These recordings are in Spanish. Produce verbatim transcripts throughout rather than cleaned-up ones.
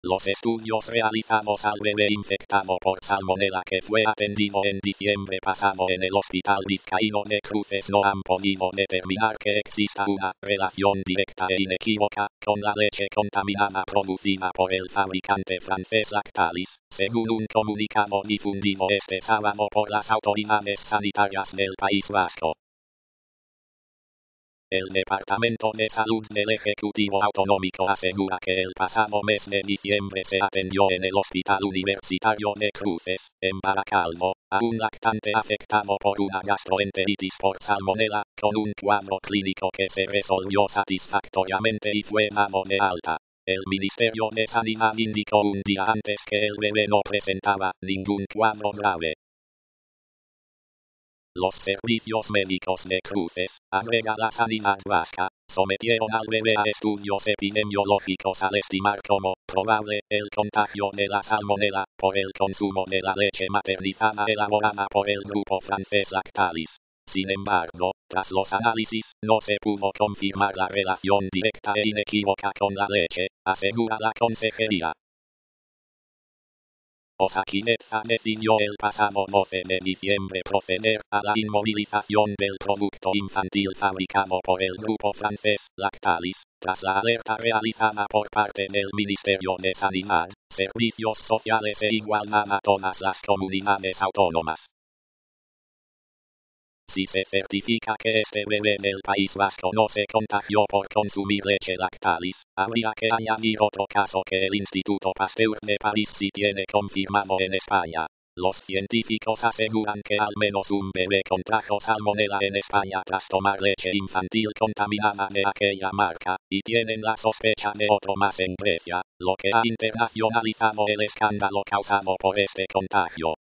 Los estudios realizamos al bebé infectado por salmonela que fue atendido en diciembre pasado en el Hospital Vizcaíno de Cruces no han podido determinar que exista una relación directa e inequívoca con la leche contaminada producida por el fabricante francés Lactalis, según un comunicado difundido este sábado por las autoridades sanitarias del País Vasco. El Departamento de Salud del Ejecutivo Autonómico asegura que el pasado mes de diciembre se atendió en el Hospital Universitario de Cruces, en Baracaldo, a un lactante afectado por una gastroenteritis por salmonela, con un cuadro clínico que se resolvió satisfactoriamente y fue dado de alta. El Ministerio de Sanidad indicó un día antes que el bebé no presentaba ningún cuadro grave. Los servicios médicos de Cruces, agrega la Sanidad Vasca, sometieron al bebé a estudios epidemiológicos al estimar como probable el contagio de la salmonela por el consumo de la leche maternizada elaborada por el grupo francés Lactalis. Sin embargo, tras los análisis, no se pudo confirmar la relación directa e inequívoca con la leche, asegura la consejería. Osakideza decidió el pasado doce de diciembre proceder a la inmovilización del producto infantil fabricado por el grupo francés Lactalis, tras la alerta realizada por parte del Ministerio de Sanidad, Servicios Sociales e Igualdad a todas las comunidades autónomas. Si se certifica que este bebé del País Vasco no se contagió por consumir leche Lactalis, habría que añadir otro caso que el Instituto Pasteur de París sí tiene confirmado en España. Los científicos aseguran que al menos un bebé contrajo salmonela en España tras tomar leche infantil contaminada de aquella marca, y tienen la sospecha de otro más en Grecia, lo que ha internacionalizado el escándalo causado por este contagio.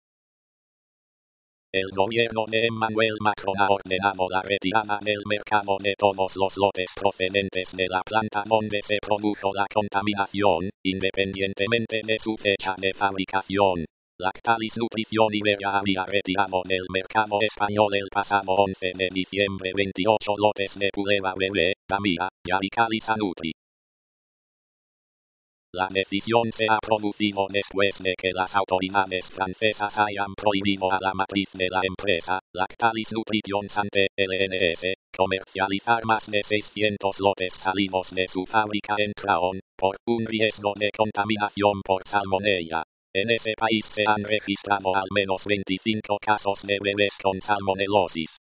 El gobierno de Emmanuel Macron ha ordenado la retirada del mercado de todos los lotes procedentes de la planta donde se produjo la contaminación, independientemente de su fecha de fabricación. Lactalis Nutrición Iberia había retirado del mercado español el pasado once de diciembre veintiocho lotes de Puleva Bebé, Tamia, Yarical y Sanutri. La decisión se ha producido después de que las autoridades francesas hayan prohibido a la matriz de la empresa, Lactalis Nutrition Santé, L N S, comercializar más de seiscientos lotes salidos de su fábrica en Craon, por un riesgo de contaminación por salmonella. En ese país se han registrado al menos veinticinco casos de bebés con salmonelosis.